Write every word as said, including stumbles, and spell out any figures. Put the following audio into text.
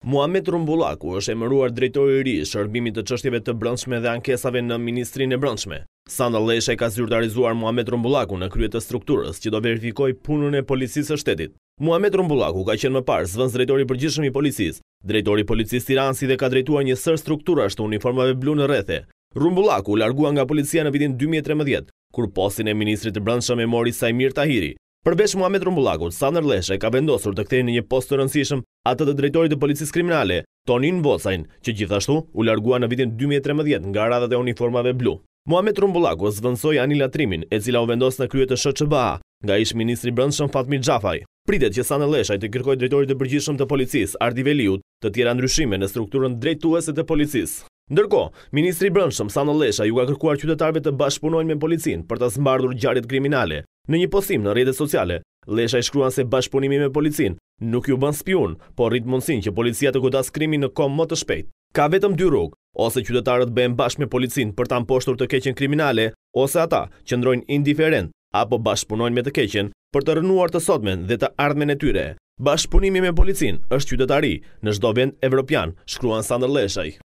Muhamet Rumbullaku është emëruar drejtori i ri i shërbimit të çështjeve të brendshme dhe ankesave në Ministrinë e Brendshme. Sandra Leshaj ka zyrtarizuar Muhamet Rumbullaku në krye të strukturës që do verifikojë punën e policisë së shtetit. Muhamet Rumbullaku ka qenë më parë zëvendës drejtori i përgjithshëm i policisë, drejtori i policisë Tiranë, si dhe ka drejtuar një sër strukturash të uniformave blu në rrethe. Rumbullaku u largua nga policia në vitin dy mijë e trembëdhjetë, kur postin e ministrit të brendshëm e mori Sajmir Tahiri. Përveç Muhamet Rumbulakut, Sandra Leshaj ka vendosur të kthejë në një post të rëndësishëm atë të drejtorit të policisë kriminale, Tonin Vocajn, që gjithashtu u largua në vitin dy mijë e trembëdhjetë nga radhat e uniformave blu. Muhamet Rumbullaku zvendësoi Anila Trimin, e cila u vendos në krye të S Q B A nga ish ministri i brendshëm Fatmir Xhafaj. Pritet që Sandra Leshaj të kërkojë drejtorit të përgjithshëm të policisë, Ardi Veliut, të tjera ndryshime në strukturën drejtuese të policisë. Ndërkohë, ministri i brendshëm Sandra Leshaj ju ka kërkuar qytetarëve të bashkëpunojnë me policinë për të zmbardhur ngjarjet kriminale. Në një postim në rrjetet sociale, Leshaj shkruan se bashkëpunimi me policinë nuk ju bën spion, por rrit mundësinë që policia të godas krimin në kohë më të shpejtë. Ka vetëm dy rrugë, ose qytetarët bëhen bashkë me policinë për ta mposhtur të keqen kriminale, ose ata qëndrojnë indiferent apo bashkëpunojnë me të keqen për të rënuar të sotmen dhe të ardhmen e tyre. Bashkëpunimi me policinë është qytetari në çdo vend evropian, shkruan Sandra Leshaj.